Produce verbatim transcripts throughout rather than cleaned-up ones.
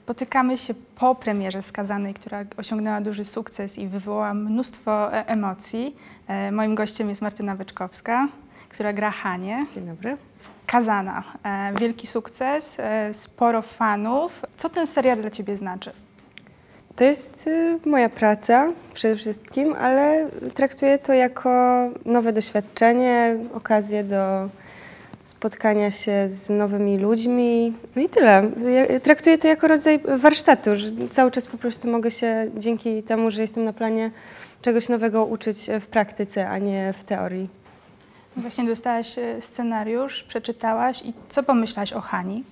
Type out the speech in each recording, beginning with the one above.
Spotykamy się po premierze Skazanej, która osiągnęła duży sukces i wywołała mnóstwo emocji. Moim gościem jest Martyna Wyczkowska, która gra Hanię. Dzień dobry. Skazana. Wielki sukces, sporo fanów. Co ten serial dla Ciebie znaczy? To jest moja praca przede wszystkim, ale traktuję to jako nowe doświadczenie, okazję do spotkania się z nowymi ludźmi. No i tyle. Ja traktuję to jako rodzaj warsztatu, że cały czas po prostu mogę się dzięki temu, że jestem na planie, czegoś nowego uczyć w praktyce, a nie w teorii. Właśnie dostałaś scenariusz, przeczytałaś i co pomyślałaś o Hani?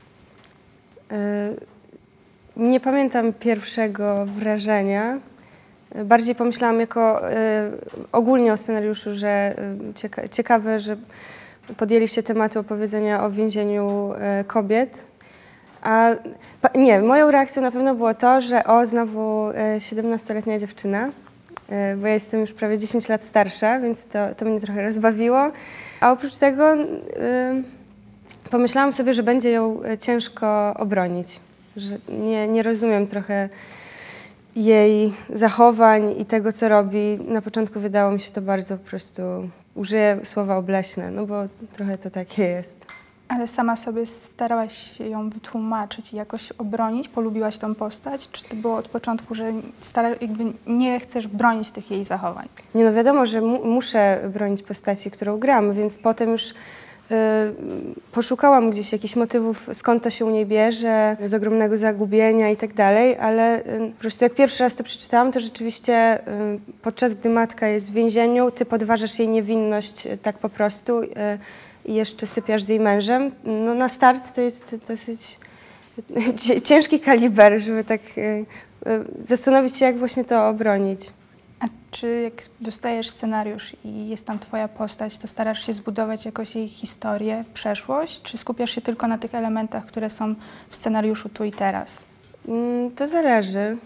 Nie pamiętam pierwszego wrażenia. Bardziej pomyślałam jako y, ogólnie o scenariuszu, że y, cieka ciekawe, że podjęli się tematu opowiedzenia o więzieniu y, kobiet. A nie, moją reakcją na pewno było to, że o, znowu y, siedemnastoletnia dziewczyna, y, bo ja jestem już prawie dziesięć lat starsza, więc to, to mnie trochę rozbawiło. A oprócz tego y, pomyślałam sobie, że będzie ją ciężko obronić. Że nie, nie rozumiem trochę jej zachowań i tego, co robi. Na początku wydało mi się to bardzo po prostu, użyję słowa obleśne, no bo trochę to takie jest. Ale sama sobie starałaś się ją wytłumaczyć i jakoś obronić? Polubiłaś tą postać? Czy to było od początku, że stara, jakby nie chcesz bronić tych jej zachowań? Nie, no wiadomo, że mu muszę bronić postaci, którą gram, więc potem już Yy, poszukałam gdzieś jakichś motywów, skąd to się u niej bierze, z ogromnego zagubienia i tak dalej, ale yy, po prostu jak pierwszy raz to przeczytałam, to rzeczywiście yy, podczas gdy matka jest w więzieniu, ty podważasz jej niewinność yy, tak po prostu yy, i jeszcze sypiasz z jej mężem. No na start to jest dosyć yy, ciężki kaliber, żeby tak yy, yy, zastanowić się, jak właśnie to obronić. A czy jak dostajesz scenariusz i jest tam twoja postać, to starasz się zbudować jakoś jej historię, przeszłość, czy skupiasz się tylko na tych elementach, które są w scenariuszu tu i teraz? To zależy.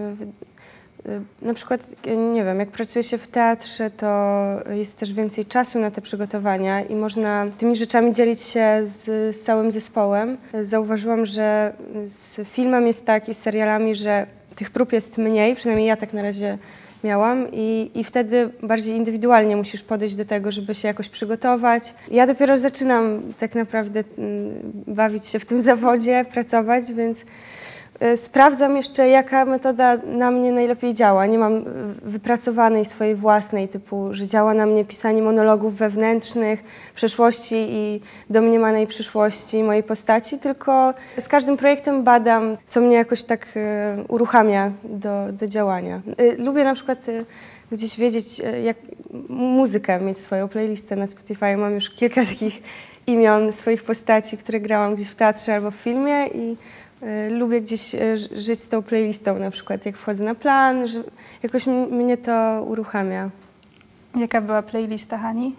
Na przykład, nie wiem, jak pracuje się w teatrze, to jest też więcej czasu na te przygotowania i można tymi rzeczami dzielić się z, z całym zespołem. Zauważyłam, że z filmem jest tak i z serialami, że tych prób jest mniej, przynajmniej ja tak na razie miałam i, i wtedy bardziej indywidualnie musisz podejść do tego, żeby się jakoś przygotować. Ja dopiero zaczynam tak naprawdę bawić się w tym zawodzie, pracować, więc y, sprawdzam jeszcze, jaka metoda na mnie najlepiej działa. Nie mam wypracowanej swojej własnej, typu, że działa na mnie pisanie monologów wewnętrznych, przeszłości i domniemanej przyszłości mojej postaci, tylko z każdym projektem badam, co mnie jakoś tak y, uruchamia do, do działania. Y, lubię na przykład y, gdzieś wiedzieć, y, jak muzykę, mieć swoją playlistę na Spotify. Mam już kilka takich imion swoich postaci, które grałam gdzieś w teatrze albo w filmie i y, lubię gdzieś y, żyć z tą playlistą, na przykład jak wchodzę na plan, że jakoś mnie to uruchamia. Jaka była playlista Hani?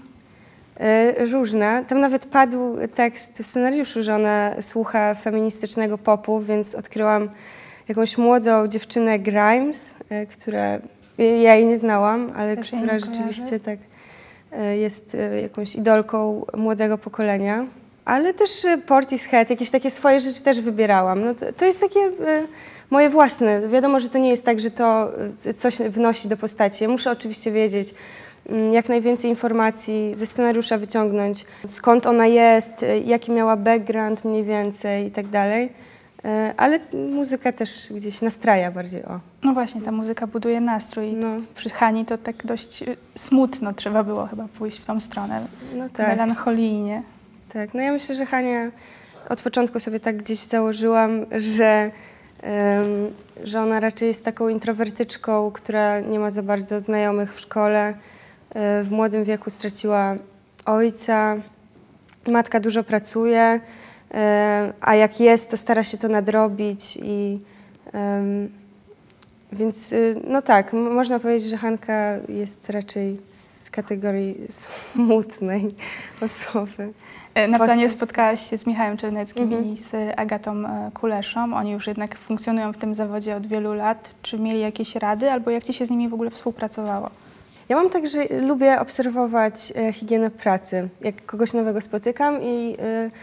Różna. Tam nawet padł tekst w scenariuszu, że ona słucha feministycznego popu, więc odkryłam jakąś młodą dziewczynę Grimes, która, ja jej nie znałam, ale Też która rzeczywiście tak jest jakąś idolką młodego pokolenia. Ale też Portishead, jakieś takie swoje rzeczy też wybierałam. No to, to jest takie moje własne. Wiadomo, że to nie jest tak, że to coś wnosi do postaci. Ja muszę oczywiście wiedzieć, jak najwięcej informacji ze scenariusza wyciągnąć, skąd ona jest, jaki miała background mniej więcej i tak dalej. Ale muzyka też gdzieś nastraja bardziej, o. No właśnie, ta muzyka buduje nastrój. No. Przy Hani to tak dość smutno trzeba było chyba pójść w tą stronę. No tak. Melancholijnie. Tak, no ja myślę, że Hania od początku sobie tak gdzieś założyłam, że, um, że ona raczej jest taką introwertyczką, która nie ma za bardzo znajomych w szkole. W młodym wieku straciła ojca, matka dużo pracuje, a jak jest, to stara się to nadrobić i um, więc no tak, można powiedzieć, że Hanka jest raczej z kategorii smutnej osoby. Na planie spotkałaś się z Michałem Czerneckim mhm. i z Agatą Kuleszą. Oni już jednak funkcjonują w tym zawodzie od wielu lat. Czy mieli jakieś rady, albo jak ci się z nimi w ogóle współpracowało? Ja mam tak, że lubię obserwować higienę pracy. Jak kogoś nowego spotykam i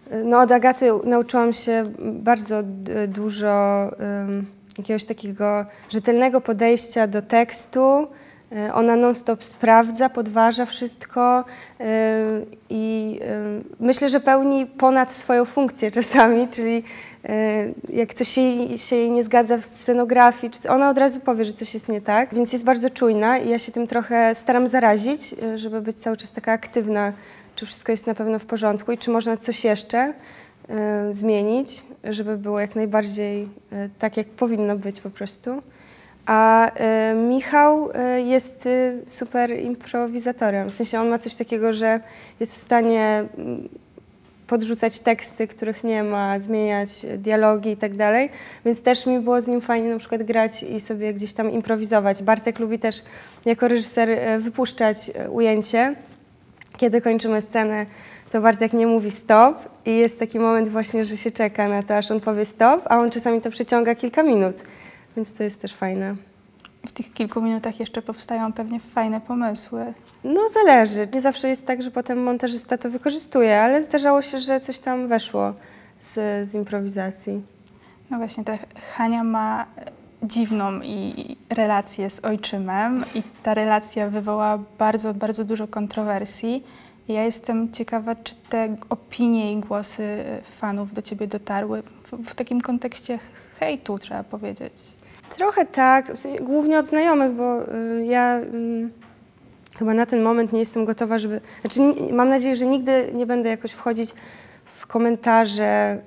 No, od Agaty nauczyłam się bardzo dużo um, jakiegoś takiego rzetelnego podejścia do tekstu. Ona non-stop sprawdza, podważa wszystko yy, i yy, myślę, że pełni ponad swoją funkcję czasami, czyli yy, jak coś się, się jej nie zgadza w scenografii, ona od razu powie, że coś jest nie tak, więc jest bardzo czujna i ja się tym trochę staram zarazić, żeby być cały czas taka aktywna, czy wszystko jest na pewno w porządku i czy można coś jeszcze yy, zmienić, żeby było jak najbardziej yy, tak, jak powinno być po prostu. A y, Michał y, jest y, super improwizatorem, w sensie on ma coś takiego, że jest w stanie y, podrzucać teksty, których nie ma, zmieniać dialogi i tak dalej, więc też mi było z nim fajnie na przykład grać i sobie gdzieś tam improwizować. Bartek lubi też jako reżyser y, wypuszczać y, ujęcie. Kiedy kończymy scenę, to Bartek nie mówi stop i jest taki moment właśnie, że się czeka na to, aż on powie stop, a on czasami to przeciąga kilka minut. Więc to jest też fajne. W tych kilku minutach jeszcze powstają pewnie fajne pomysły. No zależy. Nie zawsze jest tak, że potem montażysta to wykorzystuje, ale zdarzało się, że coś tam weszło z, z improwizacji. No właśnie, ta Hania ma dziwną i relację z ojczymem i ta relacja wywołała bardzo, bardzo dużo kontrowersji. Ja jestem ciekawa, czy te opinie i głosy fanów do ciebie dotarły w, w takim kontekście hejtu, trzeba powiedzieć. Trochę tak, głównie od znajomych, bo y, ja y, chyba na ten moment nie jestem gotowa, żeby... Znaczy, mam nadzieję, że nigdy nie będę jakoś wchodzić w komentarze.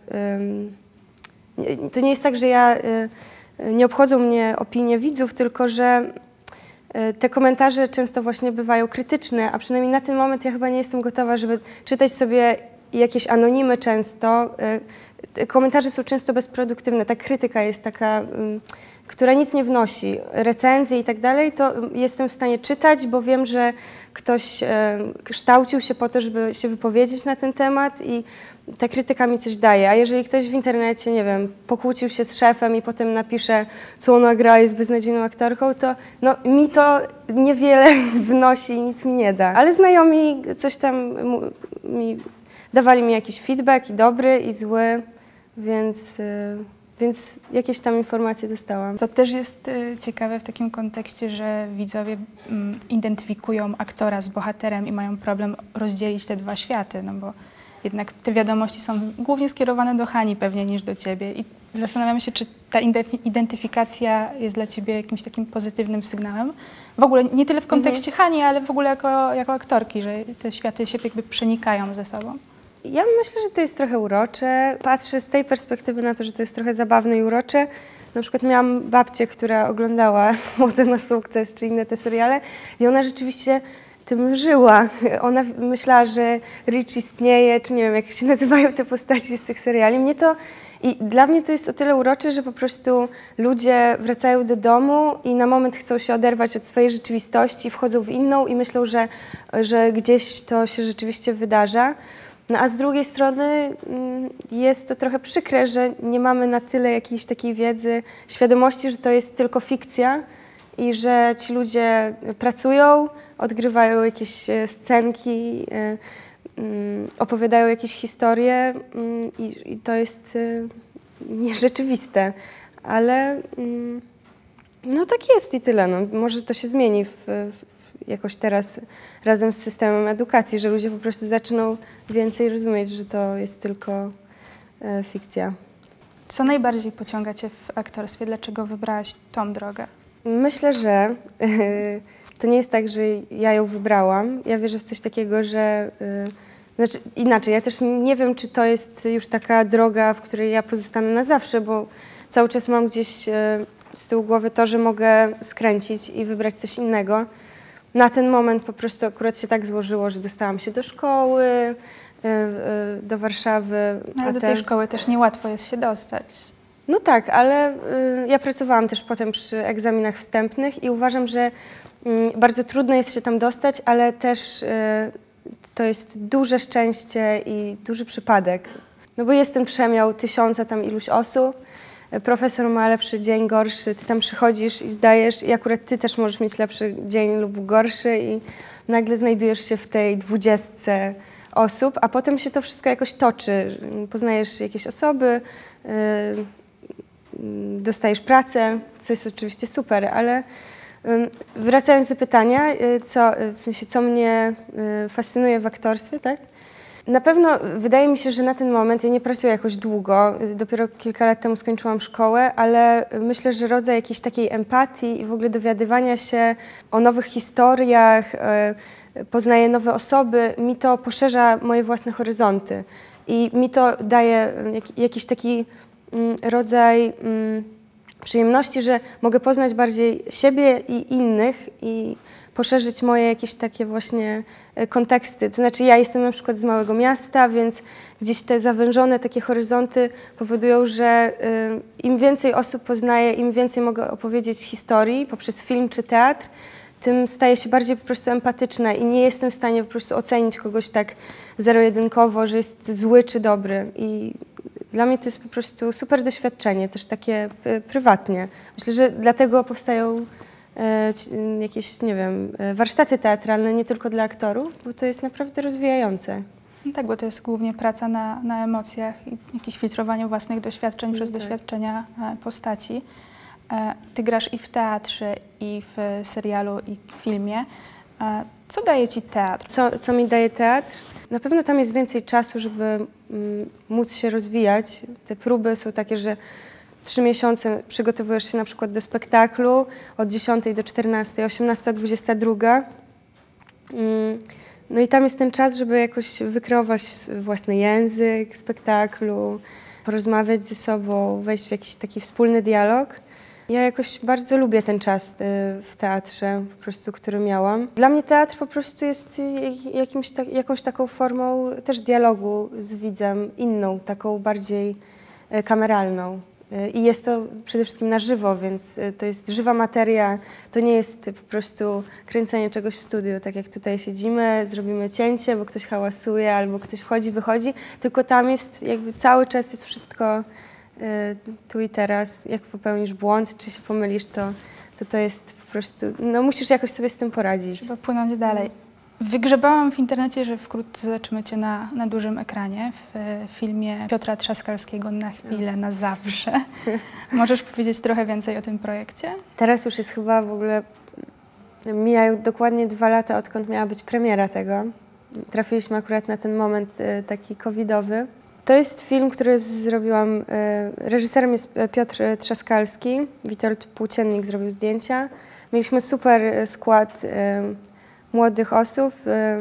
Y, to nie jest tak, że ja... Y, nie obchodzą mnie opinie widzów, tylko że y, te komentarze często właśnie bywają krytyczne, a przynajmniej na ten moment ja chyba nie jestem gotowa, żeby czytać sobie jakieś anonimy często. Y, komentarze są często bezproduktywne, ta krytyka jest taka... Y, która nic nie wnosi, recenzje i tak dalej, to jestem w stanie czytać, bo wiem, że ktoś e, kształcił się po to, żeby się wypowiedzieć na ten temat i ta krytyka mi coś daje. A jeżeli ktoś w internecie, nie wiem, pokłócił się z szefem i potem napisze, co ona gra, jest beznadziejną aktorką, to no, mi to niewiele wnosi i nic mi nie da. Ale znajomi coś tam mi, dawali mi jakiś feedback i dobry, i zły, więc... E, Więc jakieś tam informacje dostałam. To też jest y, ciekawe w takim kontekście, że widzowie mm, identyfikują aktora z bohaterem i mają problem rozdzielić te dwa światy, no bo jednak te wiadomości są głównie skierowane do Hani pewnie niż do ciebie i zastanawiam się, czy ta identyfikacja jest dla ciebie jakimś takim pozytywnym sygnałem. W ogóle nie tyle w kontekście mhm. Hani, ale w ogóle jako, jako aktorki, że te światy się jakby przenikają ze sobą. Ja myślę, że to jest trochę urocze. Patrzę z tej perspektywy na to, że to jest trochę zabawne i urocze. Na przykład miałam babcię, która oglądała Modę na sukces czy inne te seriale i ona rzeczywiście tym żyła. Ona myślała, że Rich istnieje, czy nie wiem, jak się nazywają te postaci z tych seriali. Mnie to, i dla mnie to jest o tyle urocze, że po prostu ludzie wracają do domu i na moment chcą się oderwać od swojej rzeczywistości, wchodzą w inną i myślą, że, że gdzieś to się rzeczywiście wydarza. No a z drugiej strony jest to trochę przykre, że nie mamy na tyle jakiejś takiej wiedzy, świadomości, że to jest tylko fikcja i że ci ludzie pracują, odgrywają jakieś scenki, opowiadają jakieś historie i, i to jest nierzeczywiste. Ale no tak jest i tyle. No, może to się zmieni w, w jakoś teraz razem z systemem edukacji, że ludzie po prostu zaczną więcej rozumieć, że to jest tylko e, fikcja. Co najbardziej pociąga cię w aktorstwie? Dlaczego wybrałaś tą drogę? Myślę, że e, to nie jest tak, że ja ją wybrałam. Ja wierzę w coś takiego, że... E, znaczy inaczej, ja też nie wiem, czy to jest już taka droga, w której ja pozostanę na zawsze, bo cały czas mam gdzieś e, z tyłu głowy to, że mogę skręcić i wybrać coś innego. Na ten moment po prostu akurat się tak złożyło, że dostałam się do szkoły, do Warszawy. No, ale do tej szkoły też niełatwo jest się dostać. No tak, ale ja pracowałam też potem przy egzaminach wstępnych i uważam, że bardzo trudno jest się tam dostać, ale też to jest duże szczęście i duży przypadek. No bo jest ten przemiał tysiąca tam iluś osób. Profesor ma lepszy dzień, gorszy, ty tam przychodzisz i zdajesz i akurat ty też możesz mieć lepszy dzień lub gorszy i nagle znajdujesz się w tej dwudziestce osób, a potem się to wszystko jakoś toczy. Poznajesz jakieś osoby, dostajesz pracę, co jest oczywiście super, ale wracając do pytania, co, w sensie, co mnie fascynuje w aktorstwie, tak? Na pewno wydaje mi się, że na ten moment, ja nie pracuję jakoś długo, dopiero kilka lat temu skończyłam szkołę, ale myślę, że rodzaj jakiejś takiej empatii i w ogóle dowiadywania się o nowych historiach, poznaję nowe osoby, mi to poszerza moje własne horyzonty i mi to daje jakiś taki rodzaj przyjemności, że mogę poznać bardziej siebie i innych i poszerzyć moje jakieś takie właśnie konteksty. To znaczy ja jestem na przykład z małego miasta, więc gdzieś te zawężone takie horyzonty powodują, że im więcej osób poznaję, im więcej mogę opowiedzieć historii poprzez film czy teatr, tym staję się bardziej po prostu empatyczna i nie jestem w stanie po prostu ocenić kogoś tak zero-jedynkowo, że jest zły czy dobry. I dla mnie to jest po prostu super doświadczenie, też takie prywatnie. Myślę, że dlatego powstają e, jakieś, nie wiem, warsztaty teatralne nie tylko dla aktorów, bo to jest naprawdę rozwijające. No tak, bo to jest głównie praca na, na emocjach i jakieś filtrowanie własnych doświadczeń no przez tak. doświadczenia postaci. Ty grasz i w teatrze, i w serialu, i w filmie. Co daje ci teatr? Co, co mi daje teatr? Na pewno tam jest więcej czasu, żeby mm, móc się rozwijać. Te próby są takie, że trzy miesiące przygotowujesz się na przykład do spektaklu od dziesiątej do czternastej, osiemnasta, dwudziesta druga. Mm, no i tam jest ten czas, żeby jakoś wykreować własny język spektaklu, porozmawiać ze sobą, wejść w jakiś taki wspólny dialog. Ja jakoś bardzo lubię ten czas w teatrze, po prostu, który miałam. Dla mnie teatr po prostu jest jakimś ta, jakąś taką formą też dialogu z widzem, inną, taką bardziej kameralną. I jest to przede wszystkim na żywo, więc to jest żywa materia, to nie jest po prostu kręcenie czegoś w studiu, tak jak tutaj siedzimy, zrobimy cięcie, bo ktoś hałasuje albo ktoś wchodzi, wychodzi, tylko tam jest jakby cały czas jest wszystko tu i teraz. Jak popełnisz błąd, czy się pomylisz, to to, to jest po prostu, no musisz jakoś sobie z tym poradzić. Trzeba płynąć dalej. Wygrzebałam w internecie, że wkrótce zobaczymy Cię na, na dużym ekranie w filmie Piotra Trzaskalskiego Na chwilę, na zawsze. Możesz powiedzieć trochę więcej o tym projekcie? Teraz już jest chyba w ogóle, mijają dokładnie dwa lata, odkąd miała być premiera tego. Trafiliśmy akurat na ten moment taki covidowy. To jest film, który zrobiłam, reżyserem jest Piotr Trzaskalski, Witold Płóciennik zrobił zdjęcia. Mieliśmy super skład młodych osób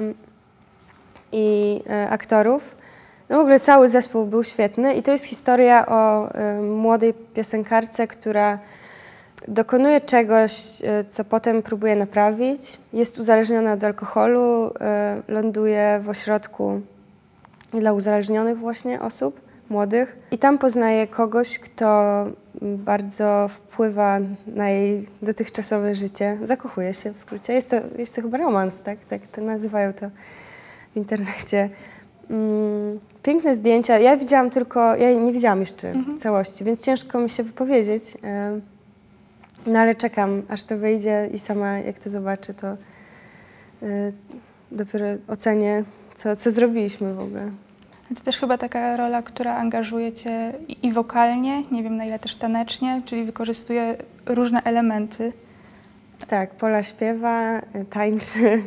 i aktorów. No w ogóle cały zespół był świetny i to jest historia o młodej piosenkarce, która dokonuje czegoś, co potem próbuje naprawić. Jest uzależniona od alkoholu, ląduje w ośrodku dla uzależnionych właśnie osób, młodych. I tam poznaje kogoś, kto bardzo wpływa na jej dotychczasowe życie. Zakochuje się w skrócie. Jest to, jest to chyba romans, tak? Tak to nazywają to w internecie. Mm, piękne zdjęcia. Ja widziałam tylko, ja nie widziałam jeszcze mhm. całości, więc ciężko mi się wypowiedzieć. No ale czekam, aż to wyjdzie i sama jak to zobaczę, to dopiero ocenię, co, co zrobiliśmy w ogóle. To też chyba taka rola, która angażuje Cię i, i wokalnie, nie wiem na ile też tanecznie, czyli wykorzystuje różne elementy. Tak, Pola śpiewa, tańczy.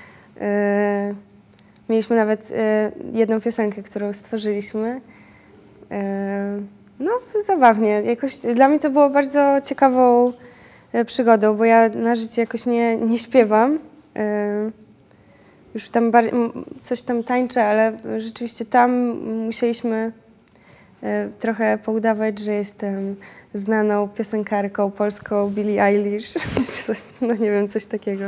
Mieliśmy nawet jedną piosenkę, którą stworzyliśmy. No, zabawnie. Jakoś dla mnie to było bardzo ciekawą przygodą, bo ja na życie jakoś nie, nie śpiewam. Już tam coś tam tańczę, ale rzeczywiście tam musieliśmy trochę poudawać, że jestem znaną piosenkarką polską Billie Eilish, czy coś, no nie wiem, coś takiego.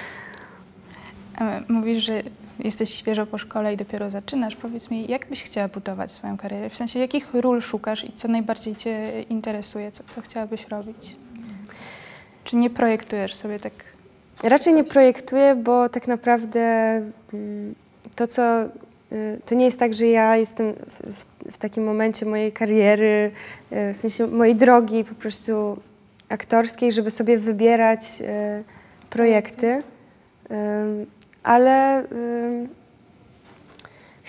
Mówisz, że jesteś świeżo po szkole i dopiero zaczynasz. Powiedz mi, jak byś chciała budować swoją karierę? W sensie, jakich ról szukasz i co najbardziej Cię interesuje? Co, co chciałabyś robić? Czy nie projektujesz sobie tak? Raczej nie projektuję, bo tak naprawdę to, co, to nie jest tak, że ja jestem w, w takim momencie mojej kariery, w sensie mojej drogi po prostu aktorskiej, żeby sobie wybierać projekty, ale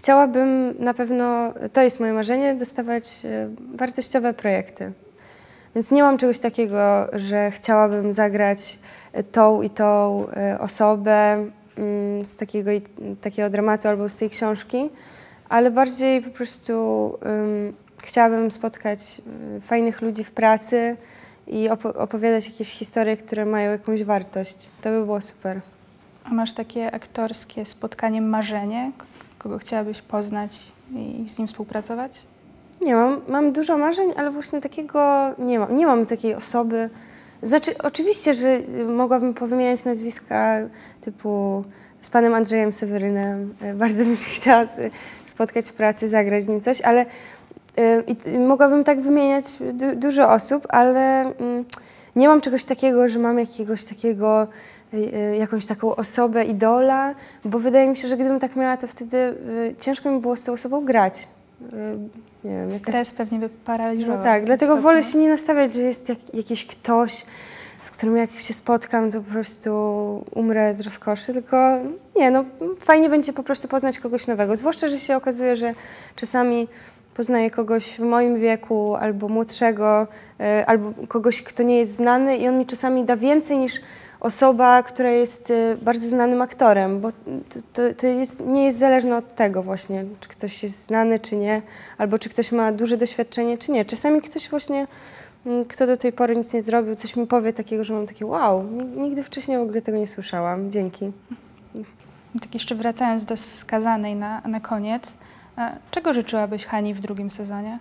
chciałabym na pewno, to jest moje marzenie, dostawać e, wartościowe projekty. Więc nie mam czegoś takiego, że chciałabym zagrać tą i tą e, osobę mm, z takiego, i, takiego dramatu albo z tej książki, ale bardziej po prostu um, chciałabym spotkać um, fajnych ludzi w pracy i opo opowiadać jakieś historie, które mają jakąś wartość. To by było super. A masz takie aktorskie spotkanie marzenie, kogo chciałabyś poznać i z nim współpracować? Nie, mam, mam dużo marzeń, ale właśnie takiego nie mam. Nie mam takiej osoby. Znaczy, oczywiście, że mogłabym powymieniać nazwiska typu z panem Andrzejem Sewerynem. Bardzo bym się chciała spotkać w pracy, zagrać z nim coś, ale i mogłabym tak wymieniać du dużo osób, ale nie mam czegoś takiego, że mam jakiegoś takiego, jakąś taką osobę, idola, bo wydaje mi się, że gdybym tak miała, to wtedy ciężko mi było z tą osobą grać. Nie wiem, Stres jakaś... pewnie by paraliżował. No tak, dlatego stopniu. wolę się nie nastawiać, że jest jak, jakiś ktoś, z którym jak się spotkam, to po prostu umrę z rozkoszy, tylko nie, no fajnie będzie po prostu poznać kogoś nowego. Zwłaszcza, że się okazuje, że czasami poznaję kogoś w moim wieku albo młodszego, y, albo kogoś, kto nie jest znany i on mi czasami da więcej niż osoba, która jest y, bardzo znanym aktorem, bo to, to, to jest, nie jest zależne od tego właśnie, czy ktoś jest znany, czy nie, albo czy ktoś ma duże doświadczenie, czy nie. Czasami ktoś właśnie, y, kto do tej pory nic nie zrobił, coś mi powie takiego, że mam takie wow, nigdy wcześniej w ogóle tego nie słyszałam. Dzięki. Tak jeszcze wracając do Skazanej na, na koniec, czego życzyłabyś Hani w drugim sezonie?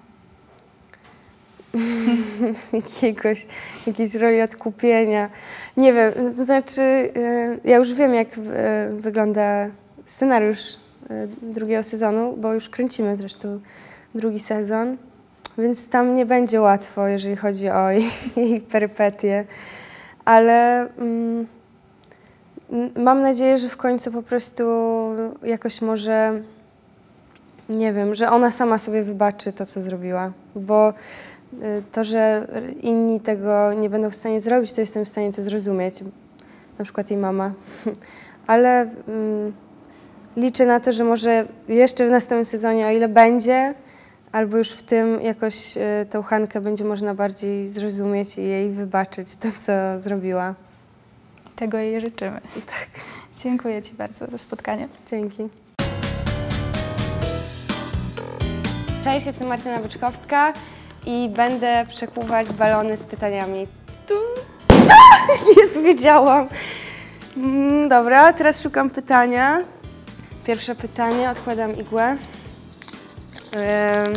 Jakiegoś, jakiejś roli odkupienia. Nie wiem, to znaczy, ja już wiem, jak wygląda scenariusz drugiego sezonu, bo już kręcimy zresztą drugi sezon, więc tam nie będzie łatwo, jeżeli chodzi o jej, jej perypetie, ale mm, mam nadzieję, że w końcu po prostu jakoś może, nie wiem, że ona sama sobie wybaczy to, co zrobiła, bo to, że inni tego nie będą w stanie zrobić, to jestem w stanie to zrozumieć, na przykład jej mama, ale mm, liczę na to, że może jeszcze w następnym sezonie, o ile będzie, albo już w tym jakoś y, tą Hankę będzie można bardziej zrozumieć i jej wybaczyć to, co zrobiła. Tego jej życzymy. Tak. Dziękuję Ci bardzo za spotkanie. Dzięki. Cześć, jestem Martyna Byczkowska i będę przekuwać balony z pytaniami. Tu. Jest, wiedziałam. Mm, dobra, teraz szukam pytania. Pierwsze pytanie, odkładam igłę. Ym,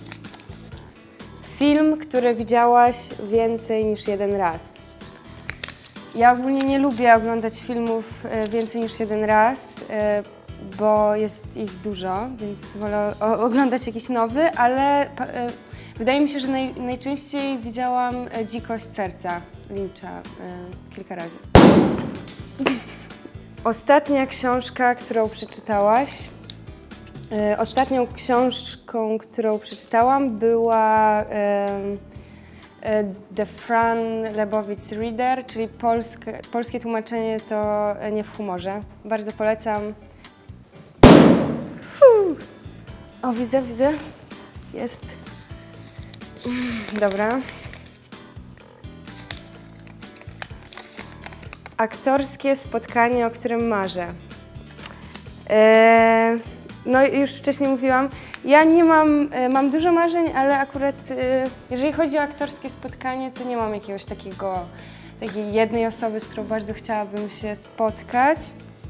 film, który widziałaś więcej niż jeden raz. Ja ogólnie nie lubię oglądać filmów więcej niż jeden raz, bo jest ich dużo, więc wolę oglądać jakiś nowy, ale wydaje mi się, że naj, najczęściej widziałam Dzikość serca Lyncha kilka razy. Ostatnia książka, którą przeczytałaś. Ostatnią książką, którą przeczytałam, była The Fran Lebowitz Reader, czyli polskie, polskie tłumaczenie to Nie w humorze. Bardzo polecam. Uf. O, widzę, widzę. Jest. Dobra. Aktorskie spotkanie, o którym marzę. Eee, no już wcześniej mówiłam, ja nie mam, mam dużo marzeń, ale akurat jeżeli chodzi o aktorskie spotkanie, to nie mam jakiegoś takiego, takiej jednej osoby, z którą bardzo chciałabym się spotkać,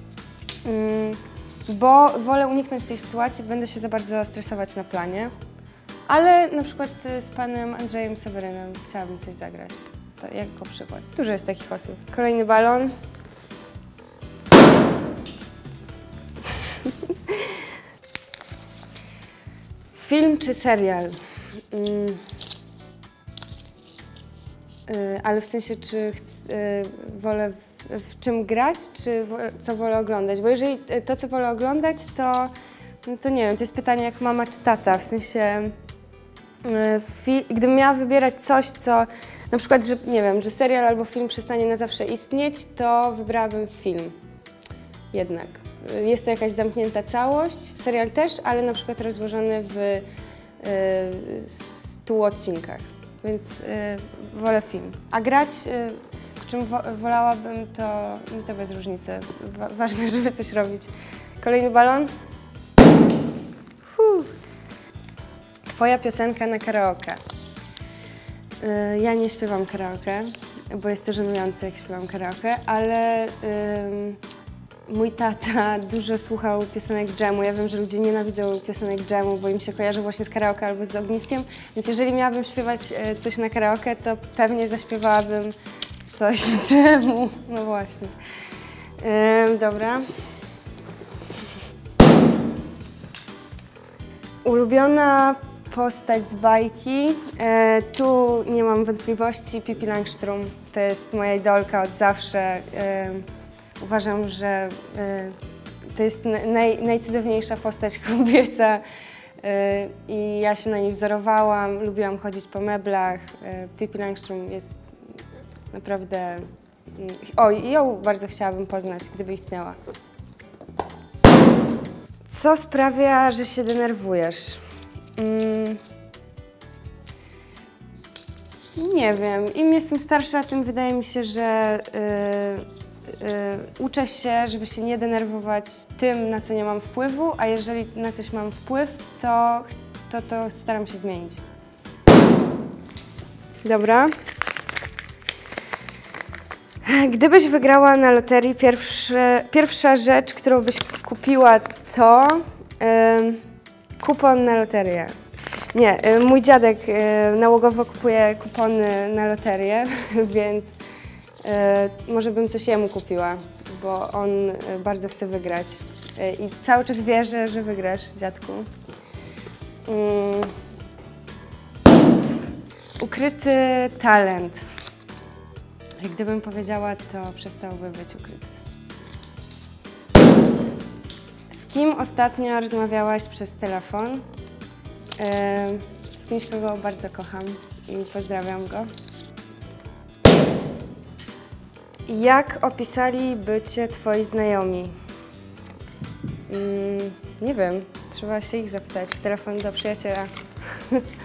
bo wolę uniknąć tej sytuacji, będę się za bardzo stresować na planie, ale na przykład z panem Andrzejem Sewerynem chciałabym coś zagrać, to jako przykład. Dużo jest takich osób. Kolejny balon. Film czy serial? Mm. Yy, ale w sensie, czy ch- yy, wolę w, w czym grać, czy wo- co wolę oglądać? Bo jeżeli to, co wolę oglądać, to, no to nie wiem, to jest pytanie jak mama czy tata. W sensie, yy, fi- gdybym miała wybierać coś, co na przykład, że nie wiem, że serial albo film przestanie na zawsze istnieć, to wybrałabym film. Jednak. jest to jakaś zamknięta całość, serial też, ale na przykład rozłożony w y, stu odcinkach, więc y, wolę film. A grać, y, w czym wo wolałabym, to, to bez różnicy. Wa ważne, żeby coś robić. Kolejny balon. Fuh. Twoja piosenka na karaoke. Y, ja nie śpiewam karaoke, bo jest to żenujące, jak śpiewam karaoke, ale y, mój tata dużo słuchał piosenek dżemu. Ja wiem, że ludzie nienawidzą piosenek dżemu, bo im się kojarzy właśnie z karaoke albo z ogniskiem, więc jeżeli miałabym śpiewać y, coś na karaoke, to pewnie zaśpiewałabym coś dżemu. No właśnie. Y, dobra. Ulubiona postać z bajki. E, tu nie mam wątpliwości, Pippi Langström to jest moja idolka od zawsze. E, uważam, że e, to jest naj, najcudowniejsza postać kobieca e, i ja się na niej wzorowałam, lubiłam chodzić po meblach. E, Pippi Langström jest naprawdę... O, i ją bardzo chciałabym poznać, gdyby istniała. Co sprawia, że się denerwujesz? Mm, nie wiem. Im jestem starsza, tym wydaje mi się, że y, y, uczę się, żeby się nie denerwować tym, na co nie mam wpływu, a jeżeli na coś mam wpływ, to to, to staram się zmienić. Dobra. Gdybyś wygrała na loterii, pierwsze, pierwsza rzecz, którą byś kupiła, to y, kupon na loterię. Nie, y, mój dziadek y, nałogowo kupuje kupony na loterię, więc y, może bym coś jemu kupiła, bo on y, bardzo chce wygrać. Y, I cały czas wierzę, że wygrasz, dziadku. Y, ukryty talent. Jak gdybym powiedziała, to przestałby być ukryty. Z kim ostatnio rozmawiałaś przez telefon? Z kimś, kogo bardzo kocham i pozdrawiam go. Jak opisaliby cię twoi znajomi? Hmm, nie wiem, trzeba się ich zapytać. Telefon do przyjaciela.